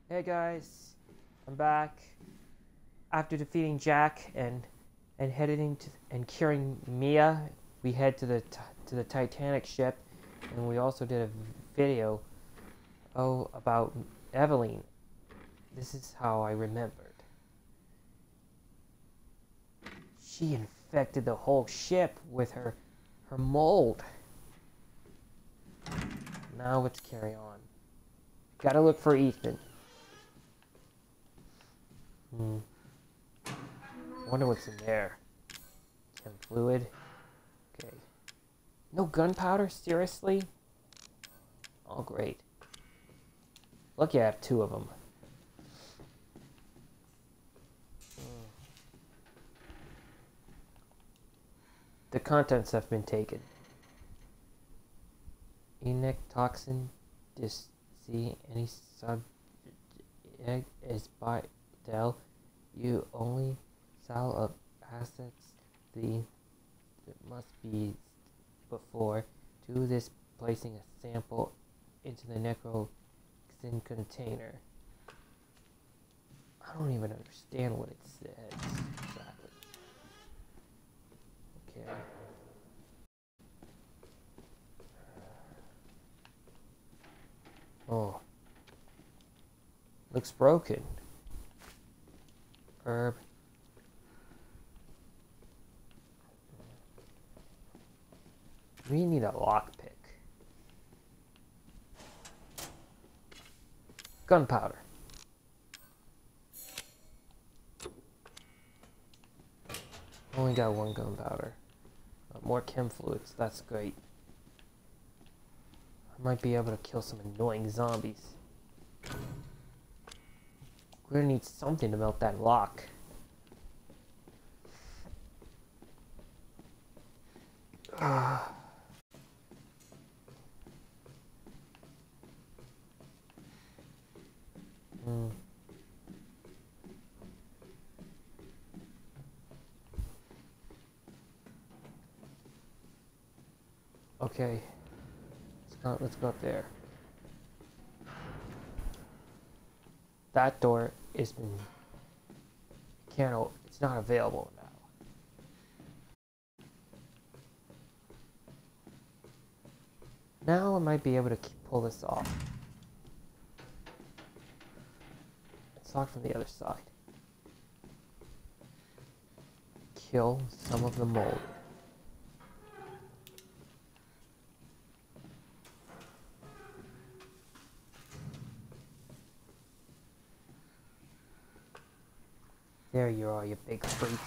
Hey guys, I'm back. After defeating Jack and heading to and curing Mia, we head to the Titanic ship, and we also did a video about Eveline. This is how I remembered. She infected the whole ship with her mold. Now let's carry on. Gotta look for Ethan. Wonder what's in there. Chem fluid. Okay. No gunpowder? Seriously? Oh, great. Lucky I have 2 of them. The contents have been taken. E-Necrotoxin, see any subject is by Dell. You only sell of assets that must be before to this placing a sample into the necrotoxin container. I don't even understand what it says exactly. Okay. Oh. Looks broken. Herb. We need a lockpick. Gunpowder. Only got 1 gunpowder. More chem fluids. That's great. I might be able to kill some annoying zombies. We're gonna need something to melt that lock. Okay. Let's go up there. That door has been it's not available now. Now I might be able to pull this off. It's locked from the other side. Kill some of the mold. There you are, you big freak.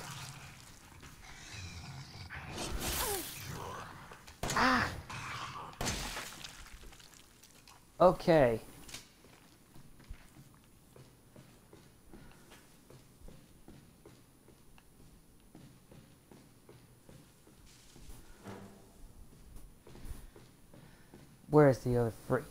Ah! Okay. Where's the other freak?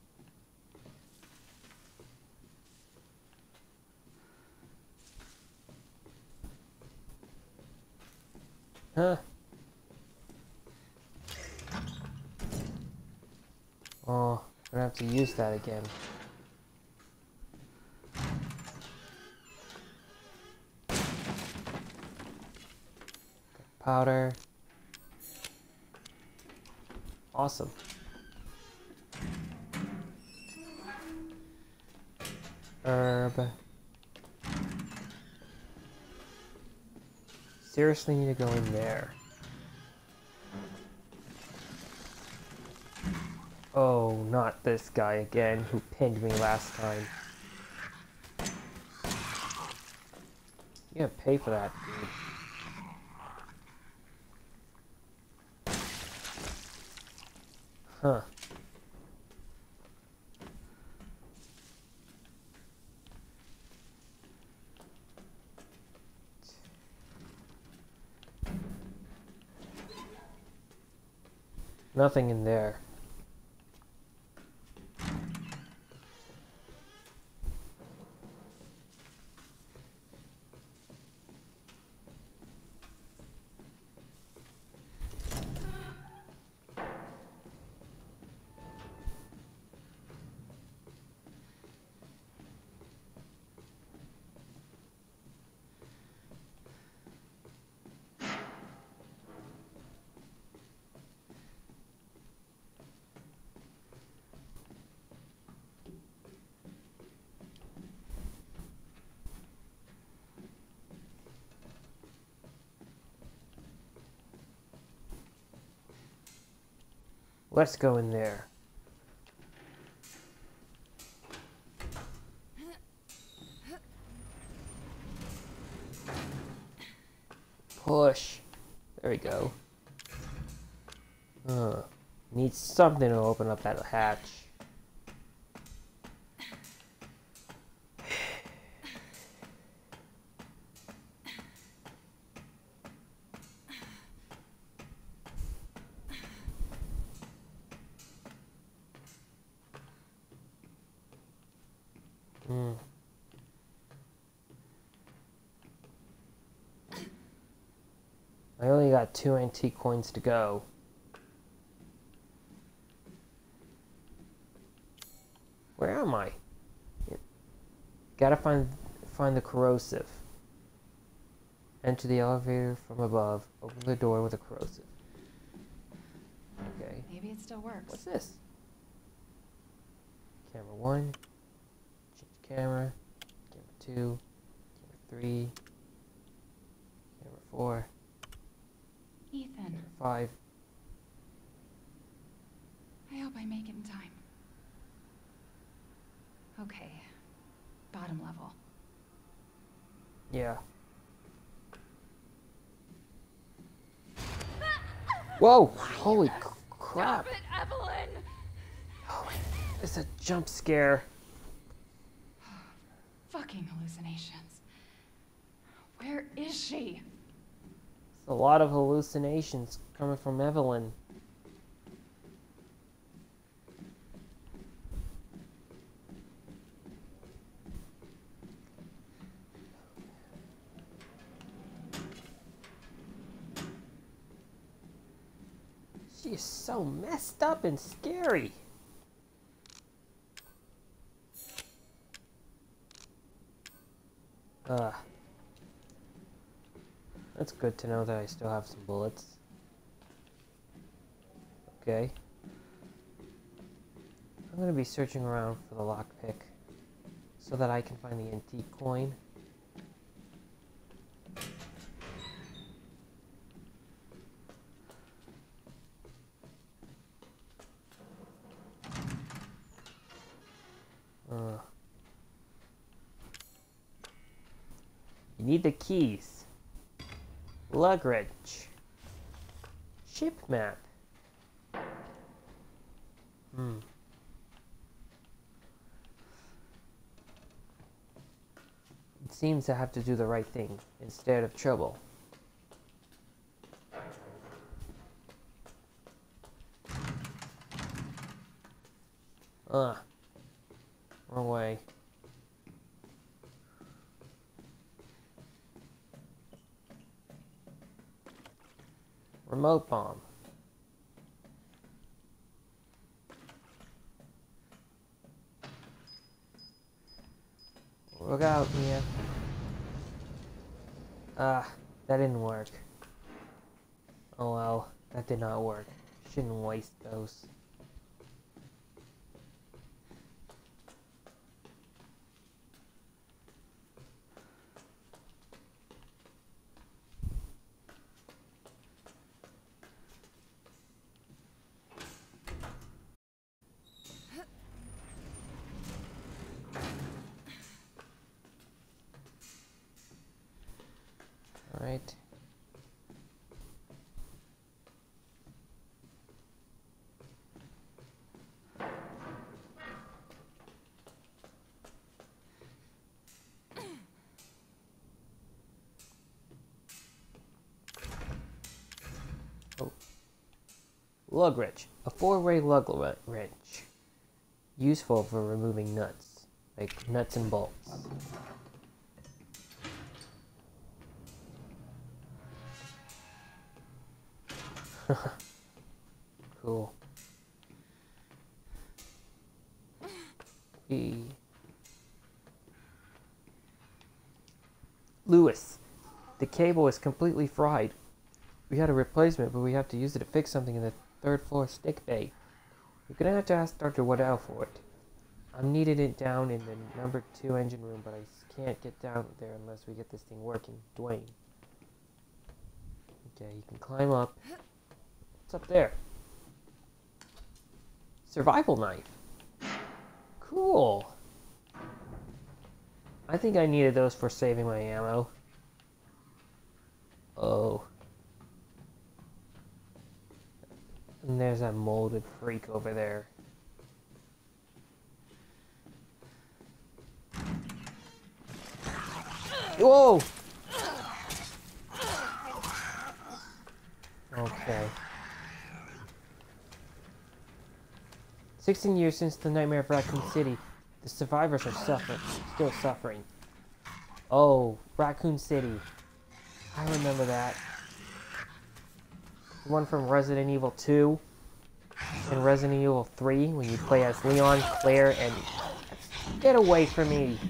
Huh? Oh, I'm gonna have to use that again. Powder. Awesome. Herb. Seriously need to go in there. Oh, not this guy again who pinned me last time. You gotta pay for that, dude. Huh. Nothing in there. Let's go in there. Push. There we go. Need something to open up that hatch. I only got 2 antique coins to go. Where am I? Gotta find the corrosive. Enter the elevator from above. Open the door with a corrosive. Okay. Maybe it still works. What's this? Camera 1. Change camera. Camera 2. Camera 3. Camera 4. Ethan. Camera 5. I hope I make it in time. Okay. Bottom level. Yeah. Whoa! Holy crap! Stop it, Eveline! Oh, it's a jump scare. Fucking hallucinations. Where is she? It's a lot of hallucinations coming from Eveline. She is so messed up and scary. That's good to know that I still have some bullets. Okay. I'm gonna be searching around for the lockpick so that I can find the antique coin. You need the keys. Luggage. Ship map. It seems to have to do the right thing instead of trouble. Wrong way. Remote bomb. Look out, Mia. That didn't work. Oh well, that did not work. Shouldn't waste those. Alright. Oh. Lug wrench. A 4-way lug wrench. Useful for removing nuts. Like nuts and bolts. Cool. Lewis, the cable is completely fried. We had a replacement, but we have to use it to fix something in the 3rd floor stick bay. We're gonna have to ask Dr. Waddell for it. I'm needed it down in the number 2 engine room, but I can't get down there unless we get this thing working. Dwayne. Okay, you can climb up. What's up there? Survival knife. Cool. I think I needed those for saving my ammo. Oh. And there's that molded freak over there. Whoa! Okay. 16 years since the nightmare of Raccoon City. The survivors are still suffering. Oh, Raccoon City. I remember that. The one from Resident Evil 2 and Resident Evil 3 when you play as Leon, Claire, and... Get away from me!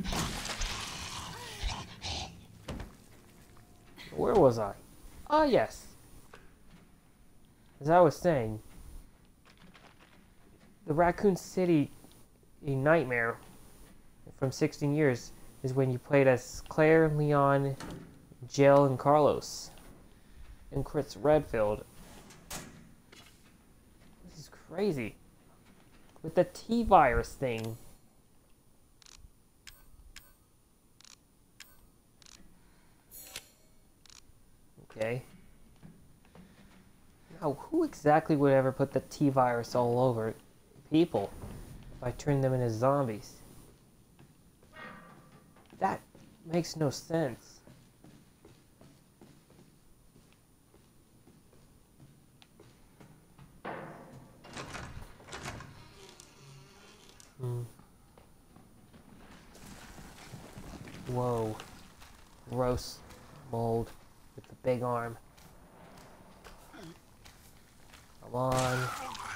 Where was I? Ah, yes. As I was saying, the Raccoon City a nightmare from 16 years is when you played as Claire, Leon, Jill, and Carlos. And Chris Redfield. This is crazy. With the T-virus thing. Okay. Now, who exactly would ever put the T-virus all over people by turning them into zombies? That makes no sense. Whoa. Gross mold with the big arm. Come on.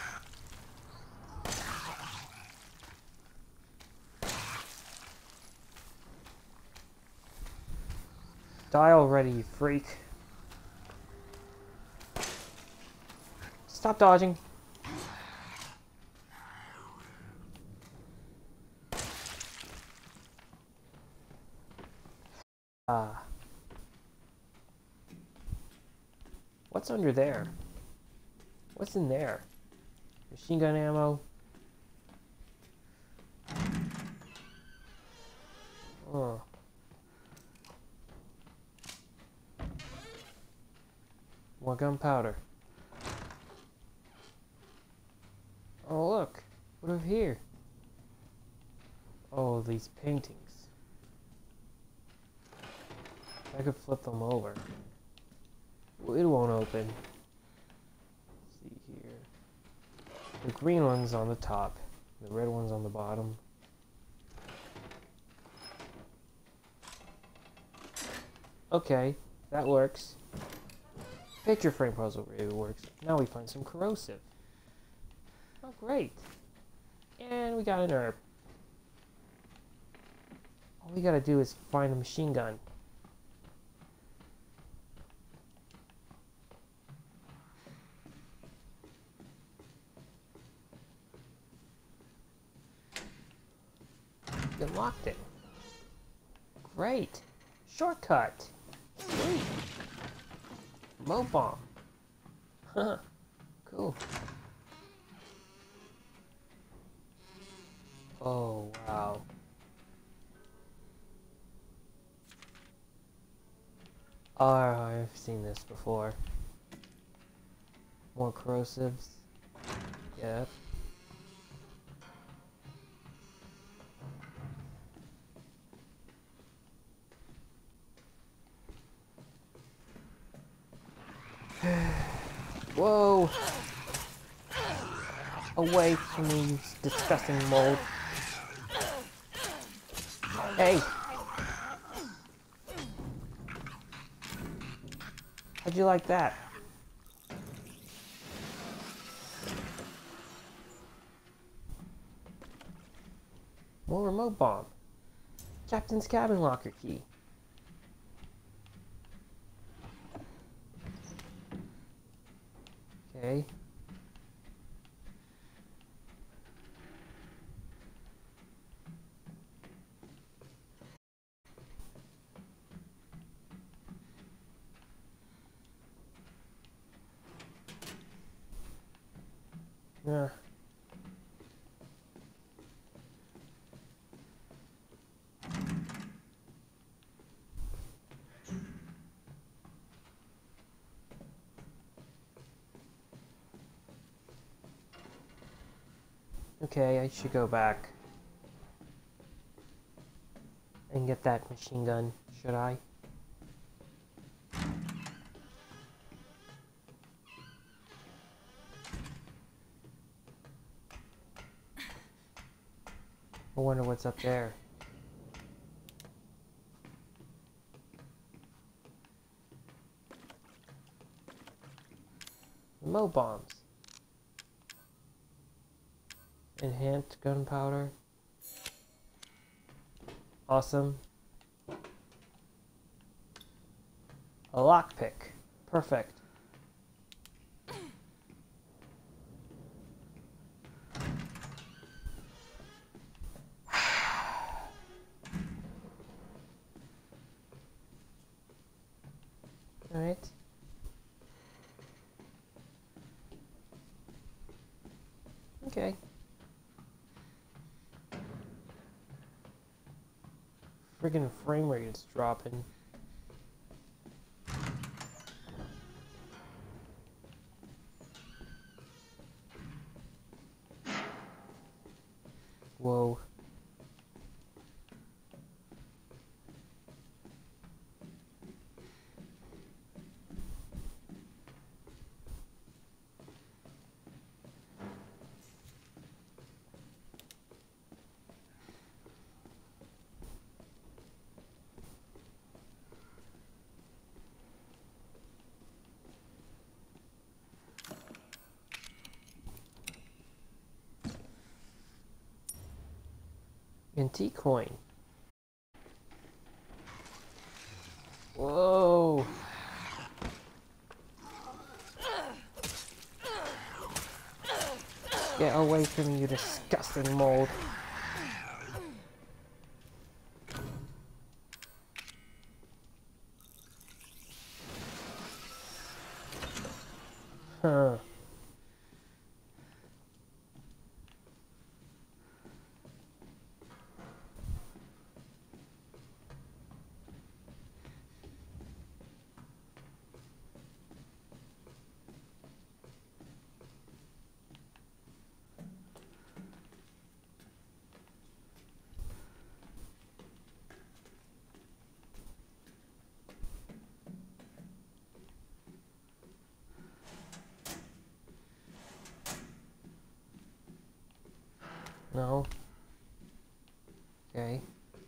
Die already, you freak. Stop dodging. What's under there? What's in there? Machine gun ammo? Oh. More gunpowder. Oh, look. What over here? Oh, these paintings. I could flip them over. It won't open. Let's see here. The green one's on the top. The red one's on the bottom. Okay, that works. Picture frame puzzle really works. Now we find some corrosive. Oh, great. And we got an herb. All we gotta do is find a machine gun. We unlocked it. Great. Shortcut. Sweet. Mo bomb. Huh. Cool. Oh, wow. Oh, I've seen this before. More corrosives. Yep. Whoa! Away from me, you disgusting mold. Hey! How'd you like that? More remote bomb. Captain's cabin locker key. Okay. Okay, I should go back and get that machine gun, should I? I wonder what's up there. Mo bombs. Enhanced gunpowder. Awesome. A lockpick. Perfect. Alright. Okay. Friggin' frame rate is dropping. Whoa. Antique coin. Whoa. Get away from me, you disgusting mold. Huh. No. Okay.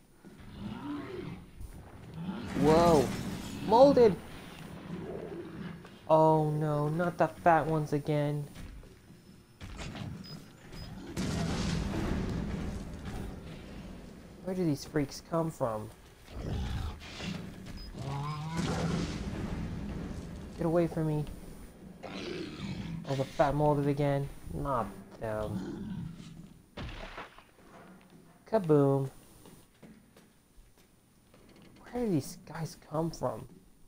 Whoa. Molded! Oh no, not the fat ones again. Where do these freaks come from? Get away from me. Oh, the fat molded again. Not them. Kaboom. Where do these guys come from?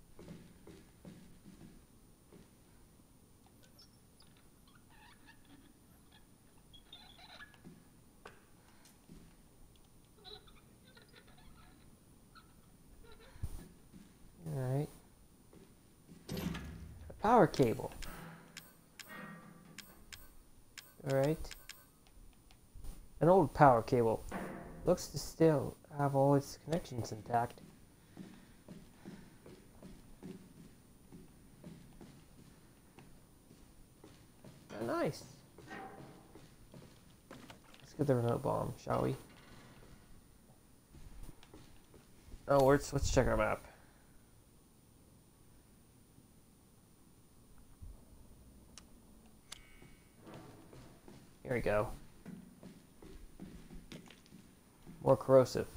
Alright. A power cable. Alright. An old power cable. Looks to still have all its connections intact. Oh, nice. Let's get the remote bomb, shall we? Oh, let's check our map. Here we go. More corrosive.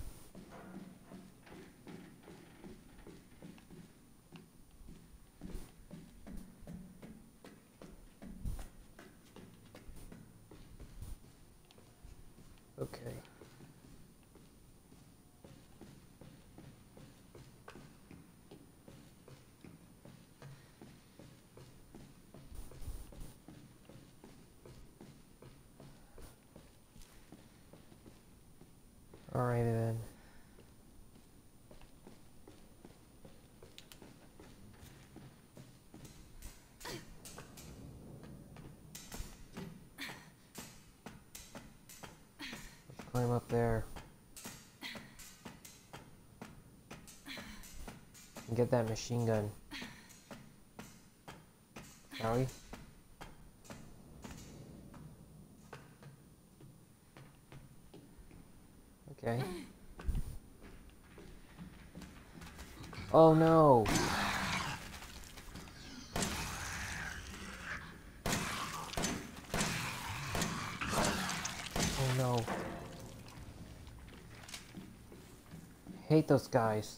Okay. Alright then. climb up there. And get that machine gun. Shall we? Okay. Oh no! Oh no. I hate those guys.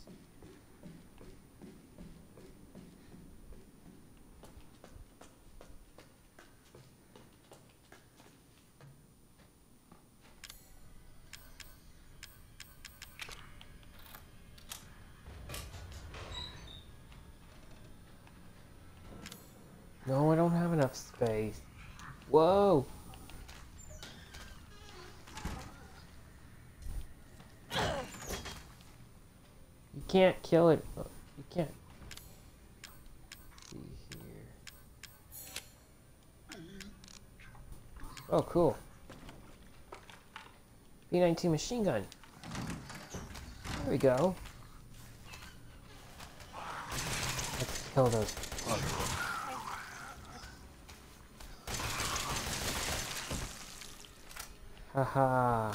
No, I don't have enough space. Whoa! You can't kill it. You can't. See here. Oh, cool. B-19 machine gun. There we go. Let's kill those punks. Haha.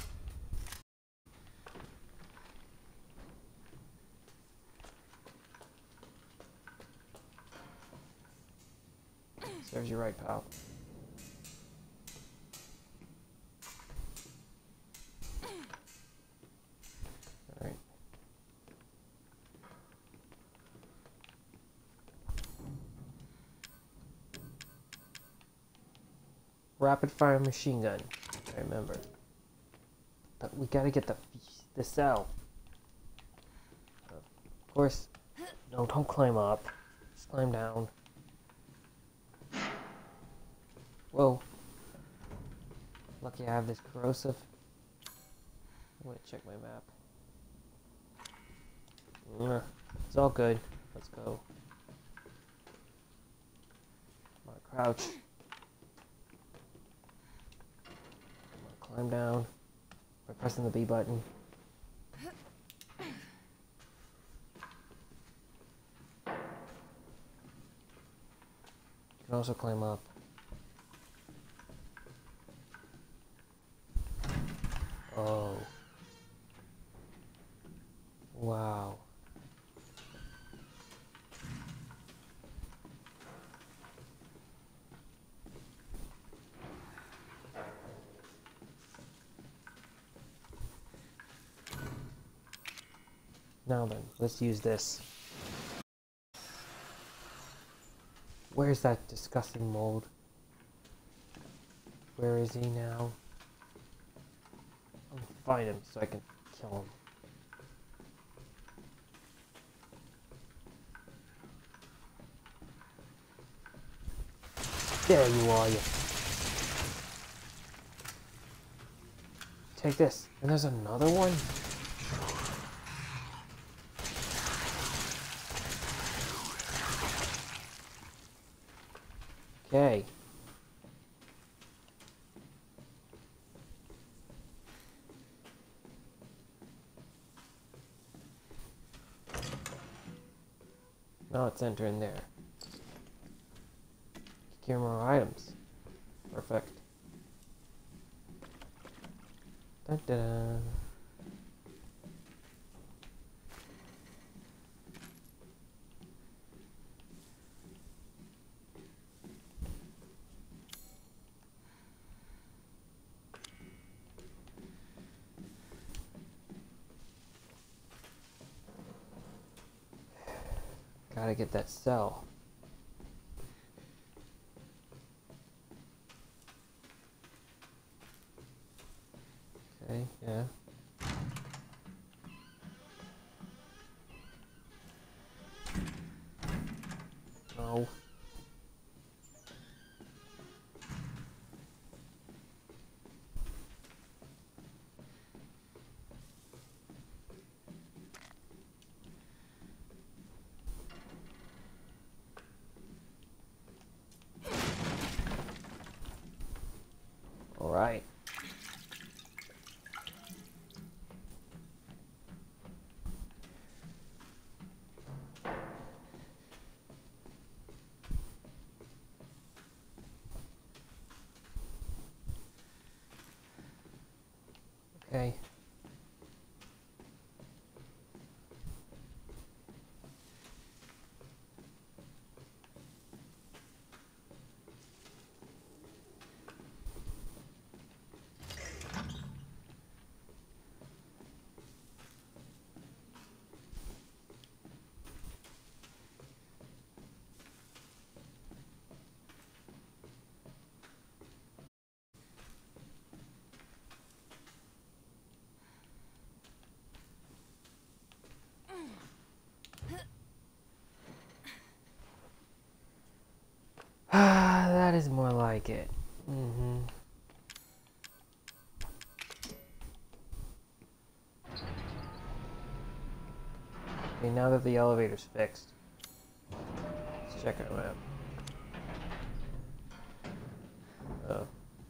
Serves you right, pal. Alright. Rapid fire machine gun. I remember. But we gotta get the cell. Of course. No, don't climb up. Just climb down. Whoa. Lucky I have this corrosive. I'm gonna check my map. It's all good. Let's go. Come on, crouch. Come on, climb down by pressing the B button. You can also climb up. Oh. Wow. Now then, let's use this. Where's that disgusting mold? Where is he now? I'll find him so I can kill him. There you are, you. Take this. And there's another one? Okay. Now let's enter in there. Secure more items. Perfect. Dun -dun. Gotta get that cell. Okay, yeah. No. like it. Mm-hmm. Okay, now that the elevator's fixed, let's check our map. Oh.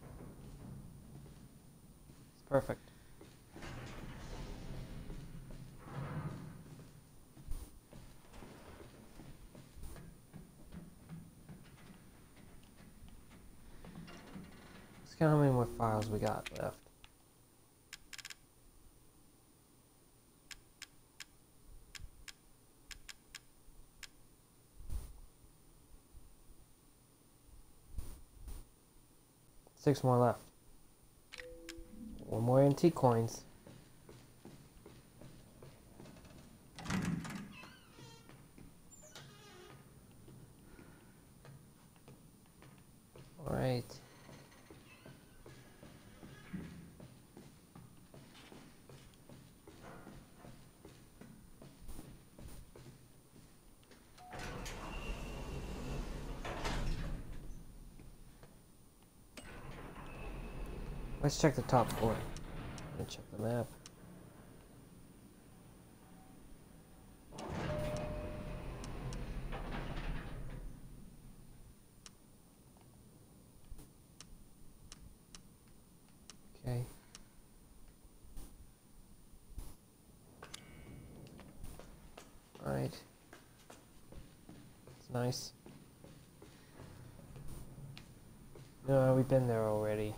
It's perfect. Let's count how many more files we got left. Six more left. One more antique coins. Alright. Let's check the top floor. Let's check the map. Okay. Alright. It's nice. No, we've been there already.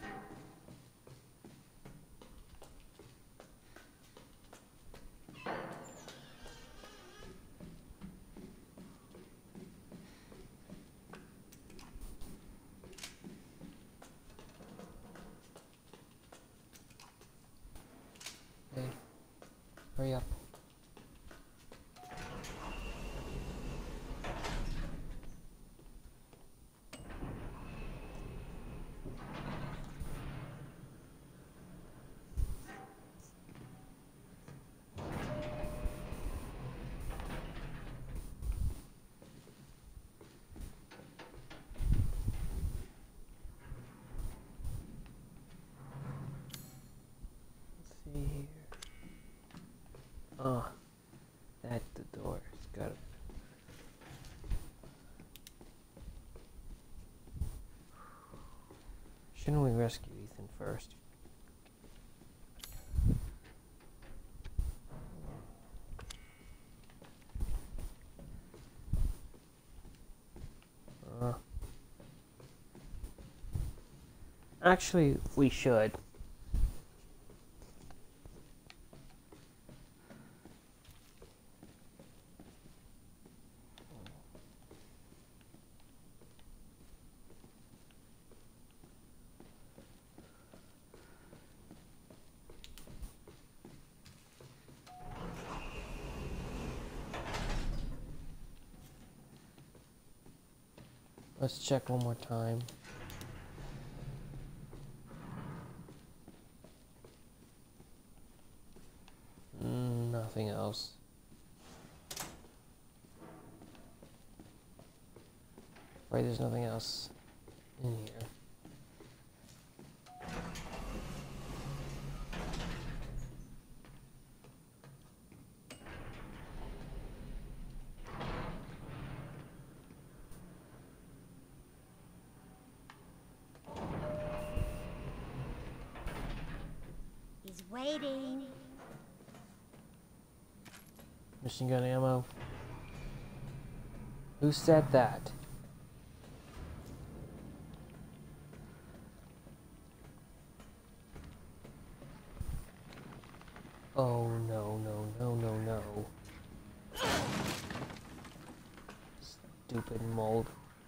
Okay. Hurry up. See here. Oh, that's the door. It's got it. Shouldn't we rescue Ethan first? Actually, we should. Let's check one more time. Nothing else. Right, there's nothing else in here. He's waiting. Machine gun ammo. Who said that? Oh no, no, no, no, no. Stupid mold.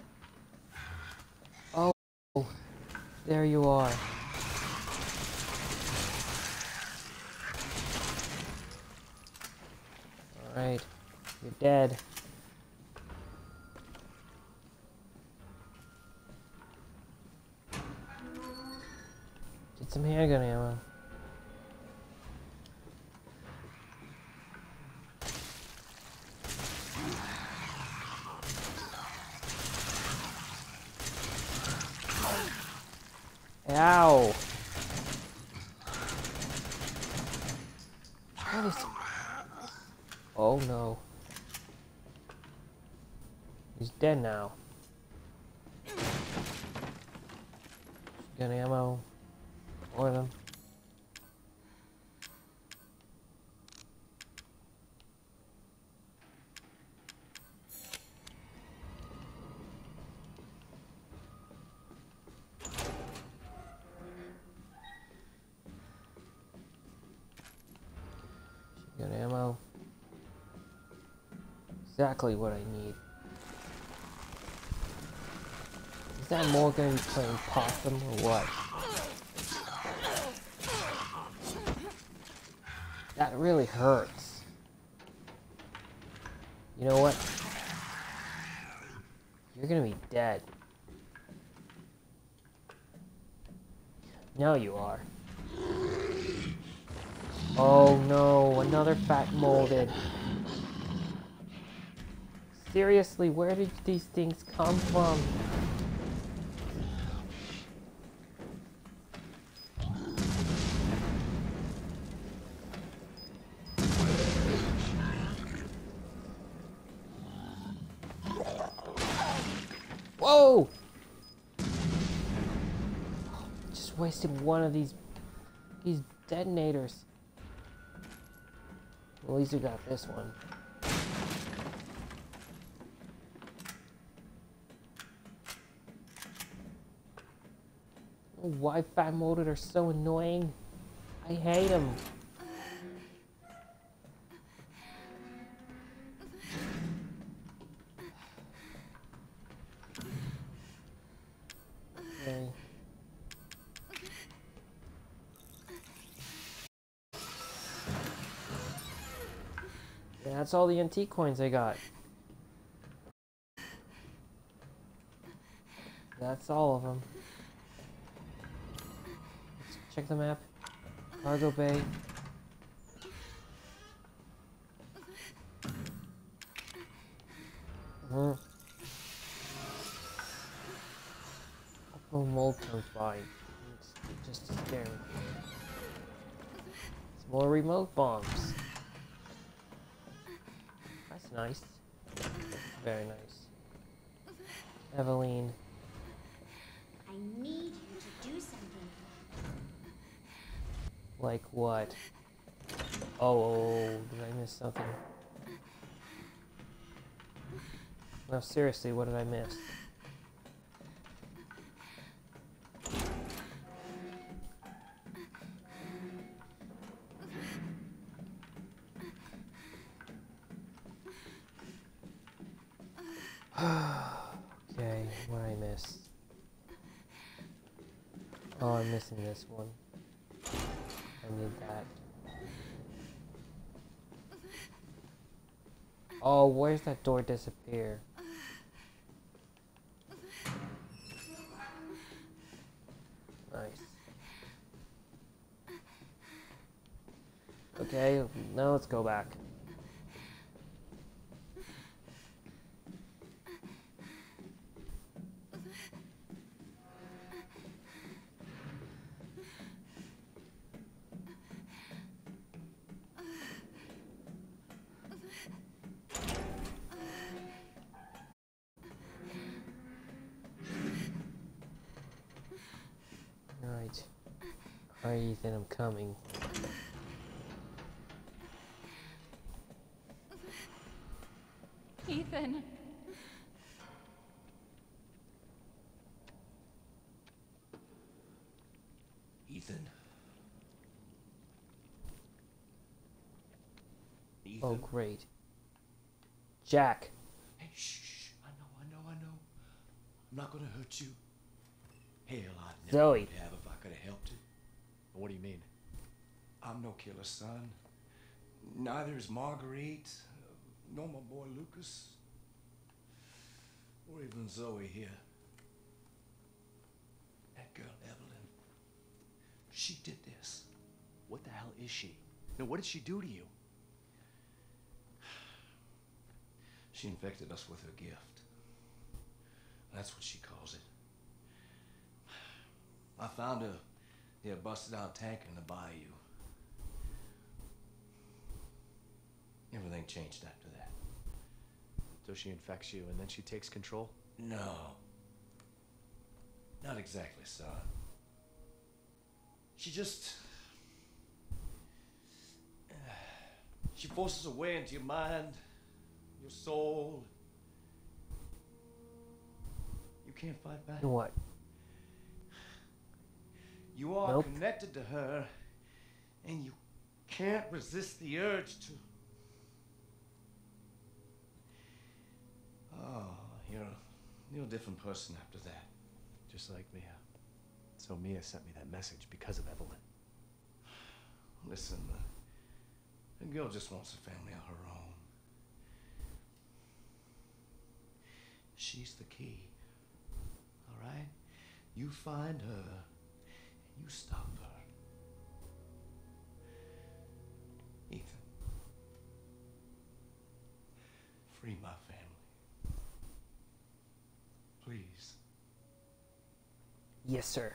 Oh, there you are. Alright, you're dead. Get some handgun ammo. Ow! What is... Oh no. He's dead now. Got ammo for them. Got ammo. Exactly what I need. Is that more gonna be playing possum or what? That really hurts. You know what? You're gonna be dead. Now you are. Oh no, another fat molded. Seriously, where did these things come from? Whoa! Just wasted one of these detonators. At least we got this one. Why fat molded are so annoying? I hate them. Okay. Yeah, that's all the antique coins I got. That's all of them. Let's check the map. Cargo bay. Oh, mold comes by. It's just scary. It's more remote bombs. That's nice. Very nice. Eveline. I need you to do something. Like what? Oh, did I miss something? No, seriously, what did I miss? Okay, what did I miss? Oh, I'm missing this one. I need that. Oh, where's that door disappear? Nice. Okay, now let's go back. Alright. Alright, Ethan, I'm coming. Ethan. Ethan. Ethan. Oh, great. Jack. Hey, shh. I know. I'm not gonna hurt you. Hell, I never Zoe. would have if I could have helped it. What do you mean? I'm no killer, son. Neither is Marguerite, nor my boy Lucas, or even Zoe here. That girl, Eveline, she did this. What the hell is she? No, what did she do to you? She infected us with her gift. That's what she calls it. I found a busted out tanker in the bayou. Everything changed after that. So she infects you and then she takes control? No. Not exactly, son. She just... She forces her way into your mind, your soul. You can't fight back. What? You are Nope. connected to her, and you can't resist the urge to... Oh, you're a different person after that. Just like Mia. So Mia sent me that message because of Eveline. Listen, the girl just wants a family of her own. She's the key. All right? You find her, and you stop her. Ethan. Free my family. Please. Yes, sir.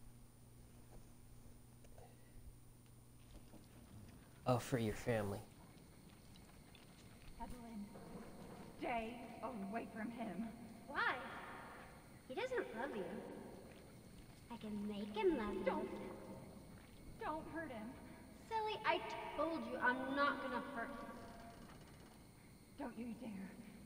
Oh, for your family. Eveline, stay away from him. Why? He doesn't love you. I can make him love you. Don't hurt him. Silly, I told you I'm not gonna hurt him. Don't you dare.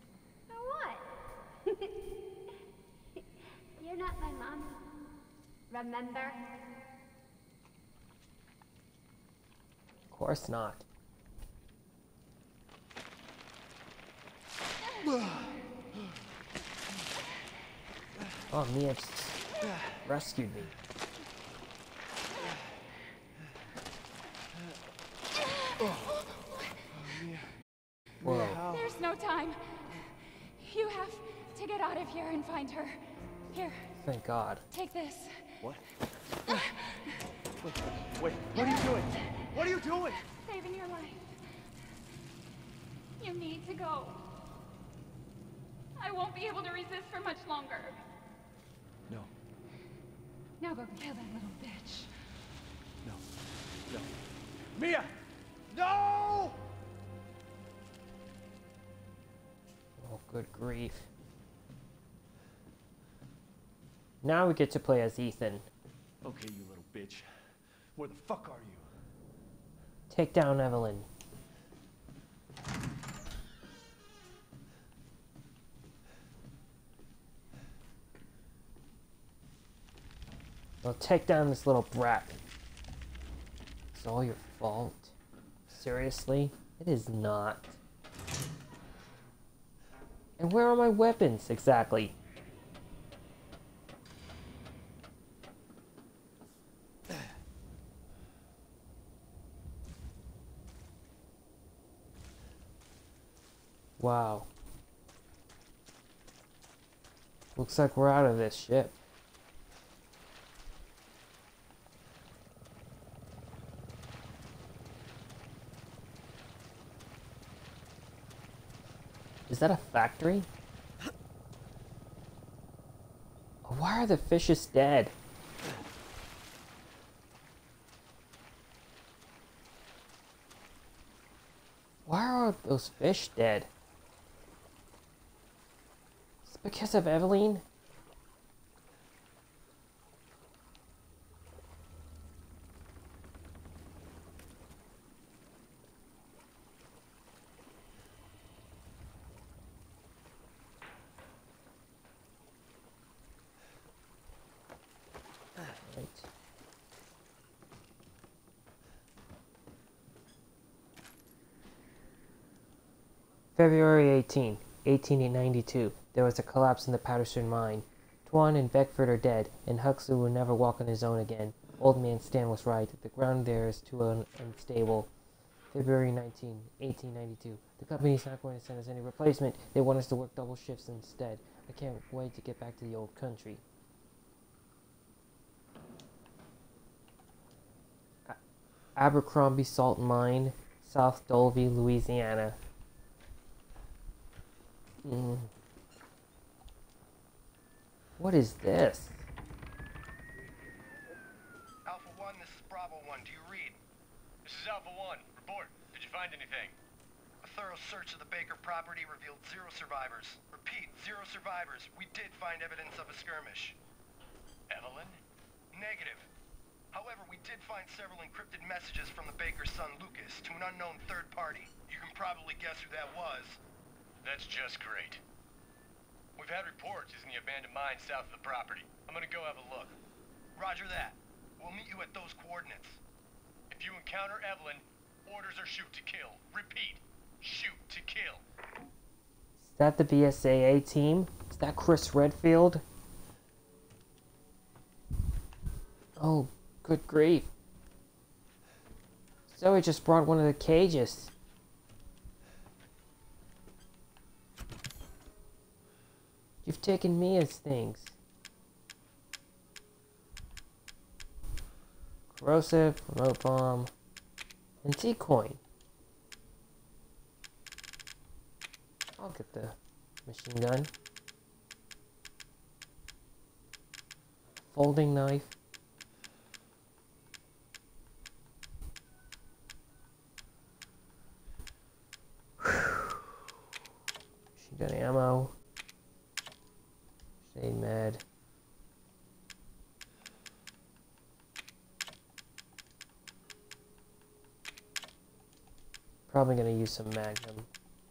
For what? You're not my mom. Remember? Of course not. Oh, Mia just rescued me. Whoa. There's no time. You have to get out of here and find her. Here, Thank God. take this. What? Wait, what are you doing? What are you doing? Saving your life. You need to go. I won't be able to resist for much longer. No, Now go kill that little bitch. no, no. Mia! No! Oh, good grief. Now we get to play as Ethan. Okay, you little bitch. Where the fuck are you? Take down Eveline. Well, take down this little brat. It's all your fault. Seriously? It is not. And where are my weapons, exactly? Wow. Looks like we're out of this ship. Is that a factory? Why are the fishes dead? Why are those fish dead? It's because of Eveline? Right. February 18, 1892. There was a collapse in the Patterson mine. Tuan and Beckford are dead, and Huxley will never walk on his own again. Old man Stan was right. The ground there is too unstable. February 19, 1892. The company's not going to send us any replacement. They want us to work double shifts instead. I can't wait to get back to the old country. Abercrombie Salt Mine, South Dolby, Louisiana. What is this? is Alpha 1. Report. Did you find anything? A thorough search of the Baker property revealed 0 survivors. Repeat, 0 survivors. We did find evidence of a skirmish. Eveline? Negative. However, we did find several encrypted messages from the Baker's son Lucas to an unknown third party. You can probably guess who that was. That's just great. We've had reports in the abandoned mine south of the property. I'm gonna go have a look. Roger that. We'll meet you at those coordinates. If you encounter Eveline, orders are shoot to kill. Repeat, shoot to kill. Is that the BSAA team? Is that Chris Redfield? Oh, good grief. Zoe just brought one of the cages. You've taken Mia's things. Corrosive, remote bomb, and T-coin. I'll get the machine gun. Folding knife. Machine gun ammo. Shade med. Probably gonna use some Magnum.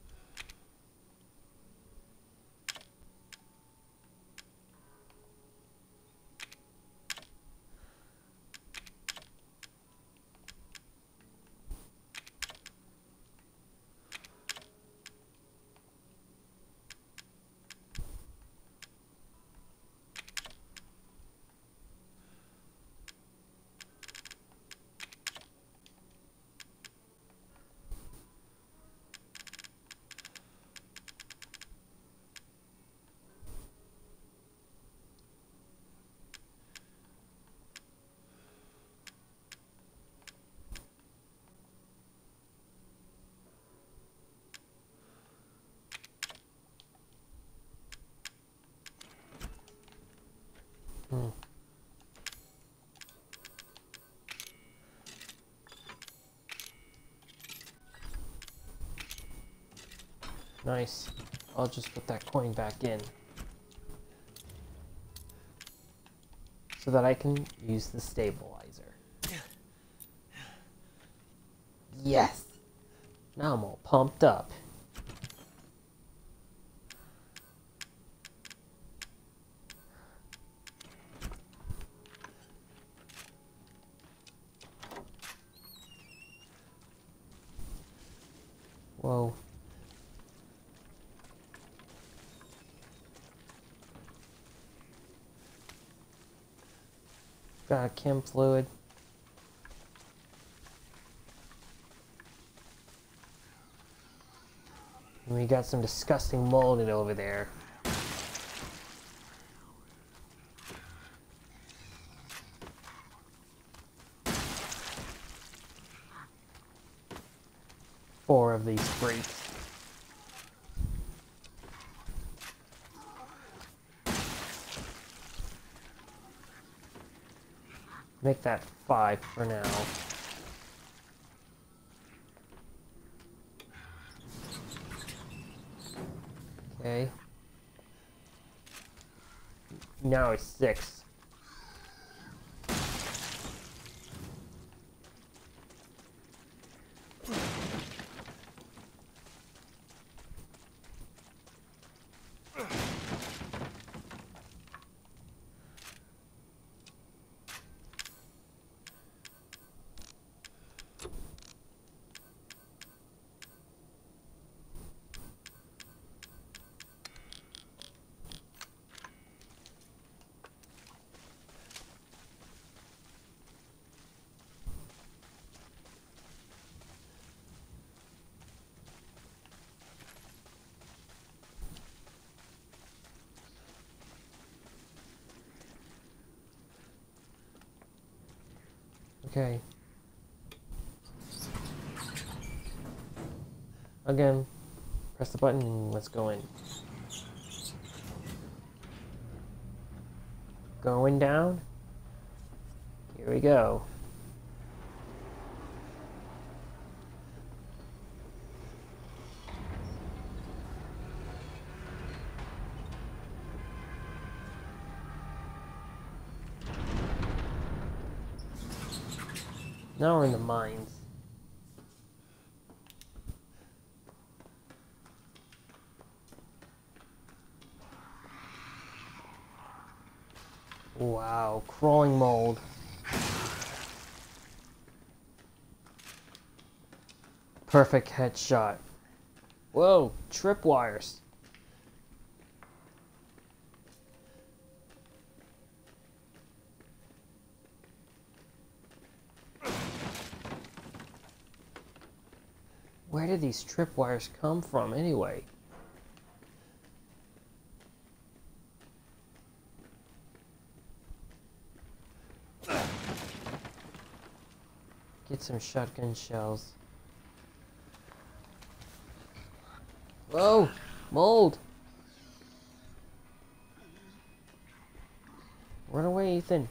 Nice. I'll just put that coin back in. So that I can use the stabilizer. Yes! Now I'm all pumped up. Whoa. Got a chem fluid. And we got some disgusting molded over there. Four of these freaks. Make that 5 for now. Okay. Now it's 6. Okay. Again, press the button and let's go in. Going down. Here we go. Now we're in the mines. Wow, crawling mold. Perfect headshot. Whoa, tripwires. Where did these tripwires come from anyway? Get some shotgun shells. Whoa! Mold! Run away, Ethan.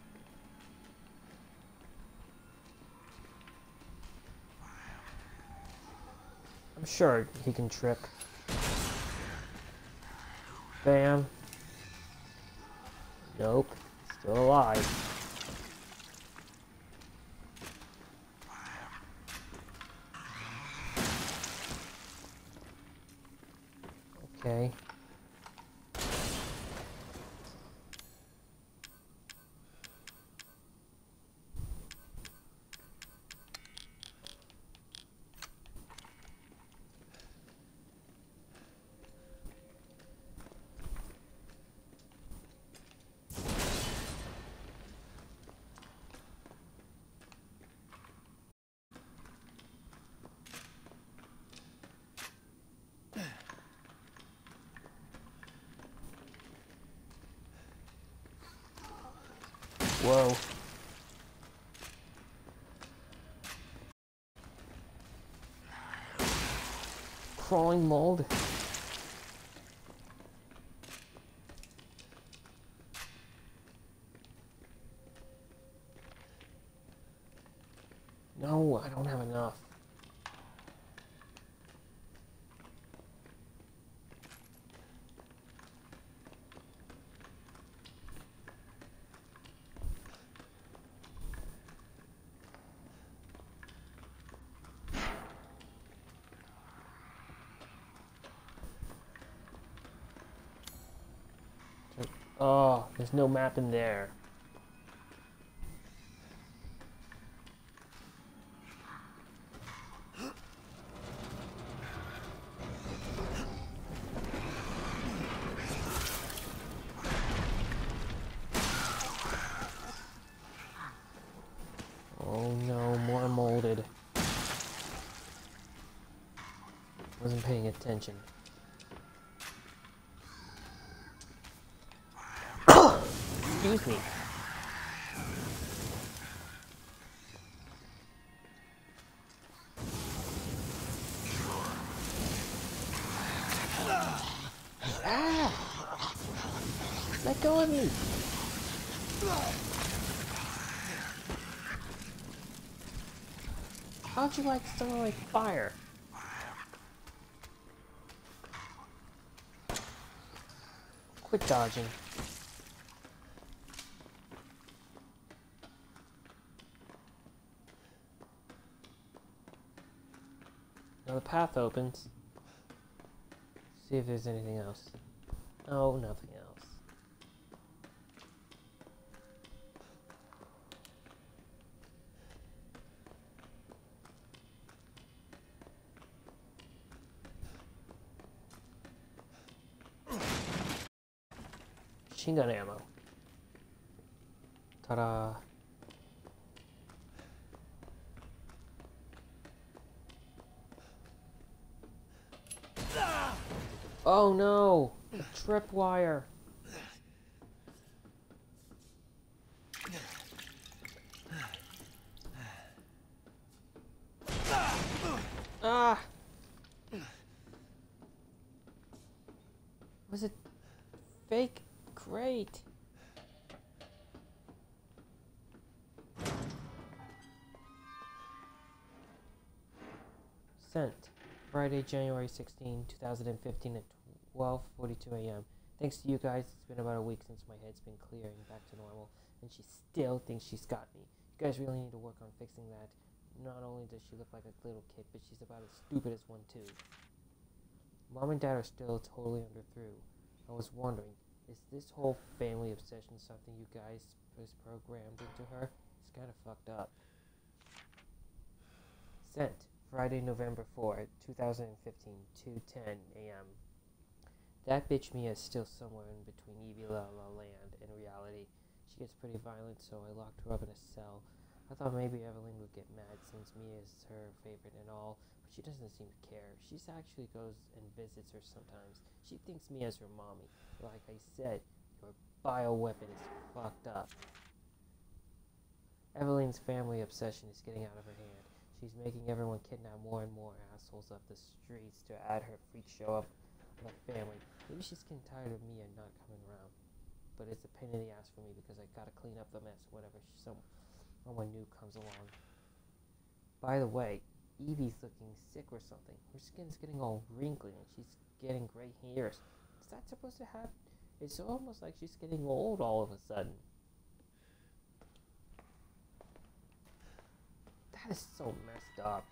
I'm sure he can trip. Bam. Nope. Still alive. Okay. Whoa. Crawling mold. No, I don't have enough. Oh, there's no map in there. Oh no, more molded. Wasn't paying attention. Excuse me. Ah! Let go of me! How'd you like someone like fire? Quit dodging. Now the path opens. See if there's anything else. No, nothing else. Machine gun ammo. Ta-da. Oh no! The tripwire! Ah! Was it fake? Great! Sent. Friday, January 16, 2015 at 12:42 a.m. Thanks to you guys, it's been about a week since my head's been clearing back to normal, and she still thinks she's got me. You guys really need to work on fixing that. Not only does she look like a little kid, but she's about as stupid as one too. Mom and Dad are still totally under through. I was wondering, is this whole family obsession something you guys just programmed into her? It's kind of fucked up. Sent, Friday, November 4, 2015, 2:10 a.m. That bitch Mia is still somewhere in between Eveline land and reality. She gets pretty violent, so I locked her up in a cell. I thought maybe Eveline would get mad since Mia is her favorite and all, but she doesn't seem to care. She actually goes and visits her sometimes. She thinks Mia's her mommy. Like I said, your bioweapon is fucked up. Eveline's family obsession is getting out of her hand. She's making everyone kidnap more and more assholes off the streets to add her freak show up on the family. Maybe she's getting tired of Mia not coming around. But it's a pain in the ass for me because I gotta clean up the mess whenever someone new comes along. By the way, Evie's looking sick or something. Her skin's getting all wrinkly and she's getting gray hairs. Is that supposed to happen? It's almost like she's getting old all of a sudden. That is so messed up.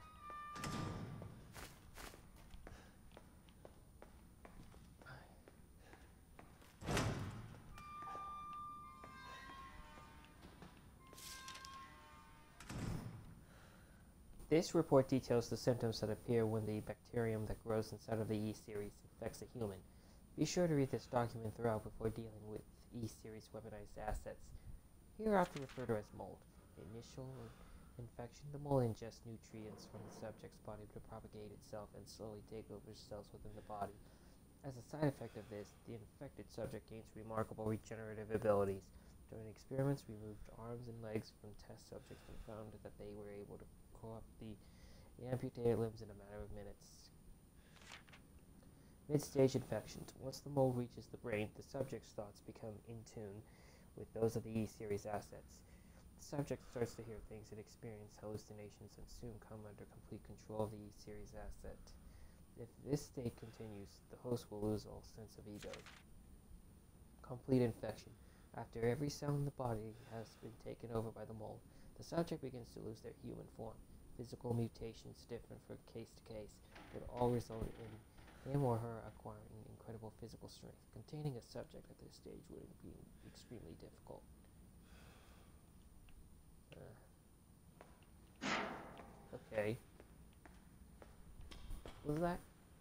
This report details the symptoms that appear when the bacterium that grows inside of the E-Series infects a human. Be sure to read this document throughout before dealing with E-Series weaponized assets. Here I have to refer to as mold. Initial infection, the mold ingests nutrients from the subject's body to propagate itself and slowly take over cells within the body. As a side effect of this, the infected subject gains remarkable regenerative abilities. During experiments, we removed arms and legs from test subjects and found that they were able to grow up the amputated limbs in a matter of minutes. Mid-stage infections. Once the mold reaches the brain, the subject's thoughts become in tune with those of the E-Series assets. The subject starts to hear things and experience hallucinations and soon come under complete control of the E-Series asset. If this state continues, the host will lose all sense of ego. Complete infection. After every cell in the body has been taken over by the mold, the subject begins to lose their human form. Physical mutations differ from case to case, but all result in him or her acquiring incredible physical strength. Containing a subject at this stage would be extremely difficult. Okay. What was that?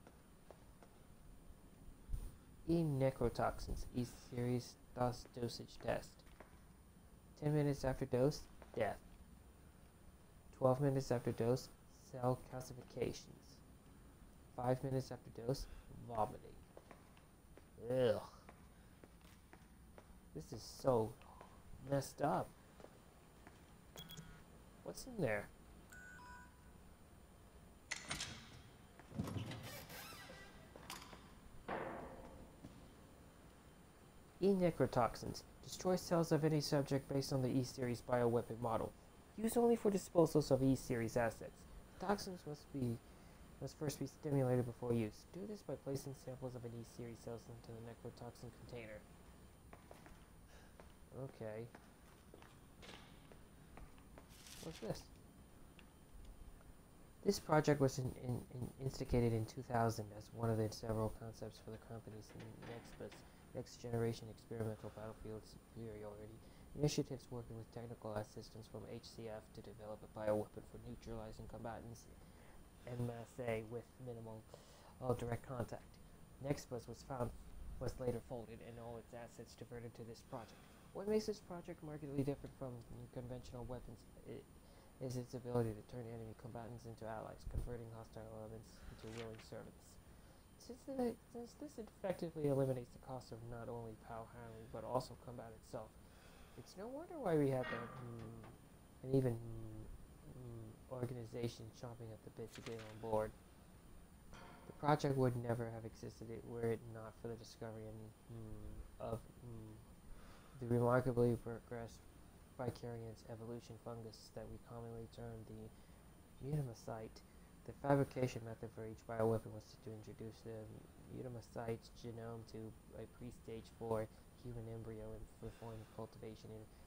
E-Necrotoxins, E-Series dosage test. 10 minutes after dose, death. 12 minutes after dose, cell calcifications. 5 minutes after dose, vomiting. Ugh. This is so messed up. What's in there? E-Necrotoxins. Destroy cells of any subject based on the E-Series bioweapon model. Used only for disposals of E-Series assets. Toxins must first be stimulated before use. Do this by placing samples of an E-Series cells into the necrotoxin container. Okay. What's this? This project was instigated in 2000 as one of the several concepts for the company's Next Generation Experimental Battlefield Superiority initiatives, working with technical assistance from HCF to develop a bioweapon for neutralizing combatants en masse with minimal direct contact. Nextbus was later folded and all its assets diverted to this project. What makes this project markedly different from conventional weapons is its ability to turn enemy combatants into allies, converting hostile elements into willing servants. Since this effectively eliminates the cost of not only POW handling but also combat itself, it's no wonder why we have an even organization chomping at the bit to get on board. The project would never have existed were it not for the discovery of the remarkably progressed vicarious evolution fungus that we commonly term the mutamycete. The fabrication method for each bioweapon was to introduce the mutamycete genome to a pre-stage 4 human embryo and perform cultivation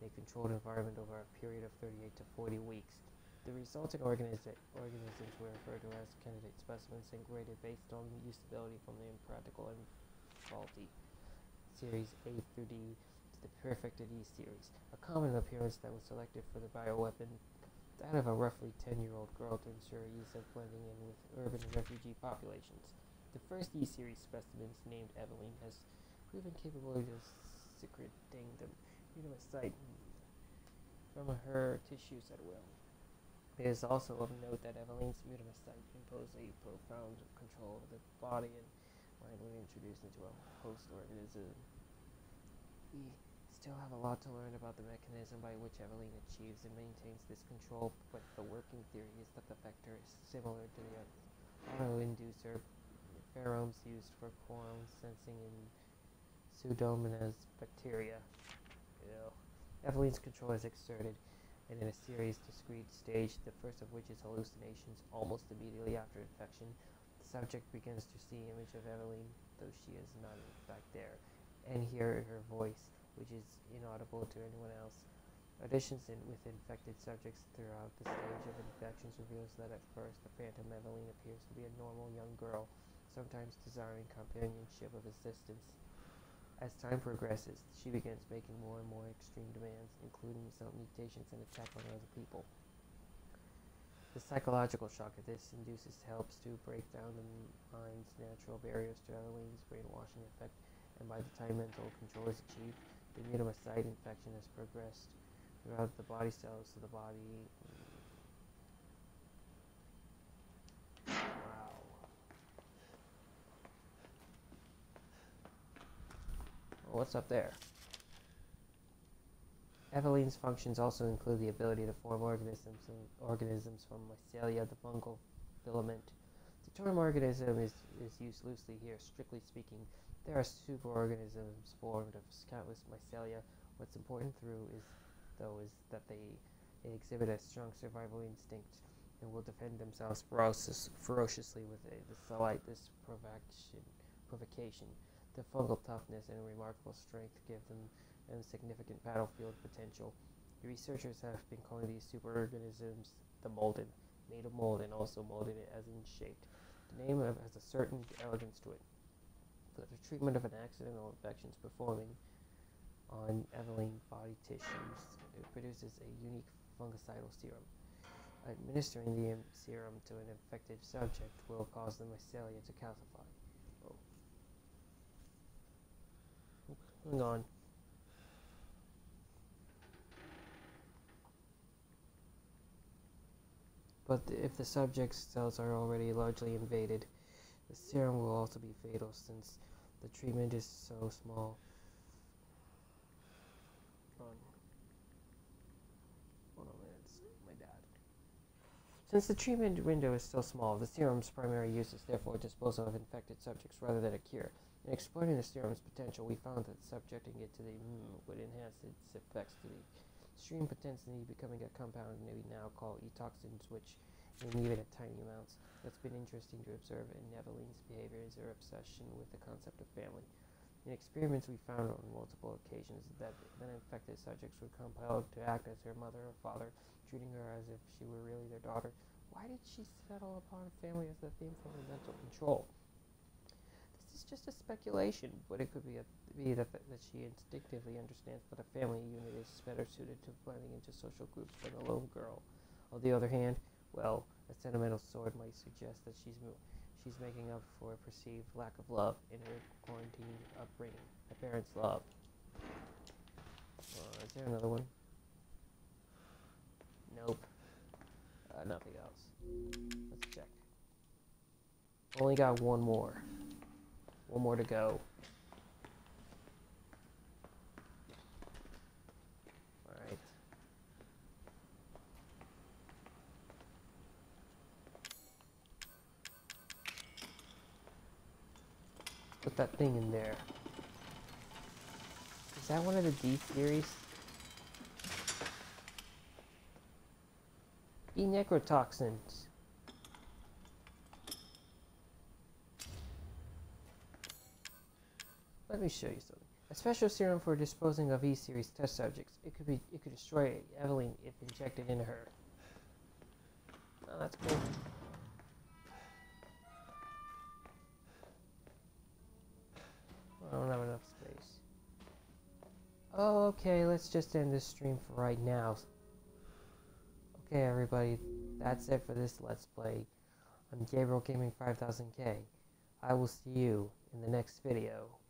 in a controlled environment over a period of 38 to 40 weeks. The resulting organisms were referred to as candidate specimens and graded based on usability from the impractical and faulty series A through D to the perfected E series. A common appearance that was selected for the bioweapon, that of a roughly 10-year-old girl to ensure ease of blending in with urban refugee populations. The first E series specimens, named Eveline, has proven capable of secreting the pneumocyte from her tissues at will. It is also of note that Eveline's pneumocyte imposed a profound control of the body and mind when introduced into a host organism. We still have a lot to learn about the mechanism by which Eveline achieves and maintains this control, but the working theory is that the vector is similar to the auto-inducer pheromones used for quorum sensing in Pseudomonas bacteria. Eveline's control is exerted, and in a series discrete stage, the first of which is hallucinations almost immediately after infection, the subject begins to see image of Eveline, though she is not in fact there, and hear her voice, which is inaudible to anyone else. Auditions with infected subjects throughout the stage of infections reveals that at first the phantom Eveline appears to be a normal young girl, sometimes desiring companionship of assistance. As time progresses, she begins making more and more extreme demands, including some mutations and attack on other people. The psychological shock of this induces helps to break down the mind's natural barriers to Eveline's brainwashing effect, and by the time mental control is achieved, the pneumocyte infection has progressed throughout the body cells of the body. What's up there? Eveline's functions also include the ability to form organisms from mycelia, the fungal filament. The term organism is used loosely here. Strictly speaking, there are superorganisms formed of countless mycelia. What's important is that they exhibit a strong survival instinct and will defend themselves ferociously with the slightest provocation. The fungal toughness and remarkable strength give them significant battlefield potential. The researchers have been calling these superorganisms the molten, made of mold and also molded as in shaped. The name has a certain elegance to it. For the treatment of an accidental infections performing on Eveline body tissues, it produces a unique fungicidal serum. Administering the serum to an infected subject will cause the mycelia to calcify. Hang on. But if the subject's cells are already largely invaded, the serum will also be fatal since the treatment is so small. Hold on a minute, it's my dad. Since the treatment window is still small, the serum's primary use is therefore disposal of infected subjects rather than a cure. In exploring the serum's potential, we found that subjecting it to the would enhance its effects to the extreme potentially becoming a compound we now call E-toxins, which may leave it at tiny amounts. What's been interesting to observe in Eveline's behavior is her obsession with the concept of family. In experiments, we found on multiple occasions that infected subjects were compelled to act as her mother or father, treating her as if she were really their daughter. Why did she settle upon family as the theme for her mental control? This is just a speculation, but it could be that she instinctively understands that a family unit is better suited to blending into social groups than a lone girl. On the other hand, well, a sentimental sword might suggest that she's making up for a perceived lack of love in her quarantine upbringing. Her parents' love. Is there another one? Nope. Nothing else. Let's check. Only got one more. One more to go. Alright. Put that thing in there. Is that one of the D series? E-Necrotoxins. Let me show you something. A special serum for disposing of E-Series test subjects. It could destroy Eveline if injected into her. Oh, that's cool. I don't have enough space. Okay, let's just end this stream for right now. Okay, everybody, that's it for this Let's Play on Gabriel Gaming 5000K. I will see you in the next video.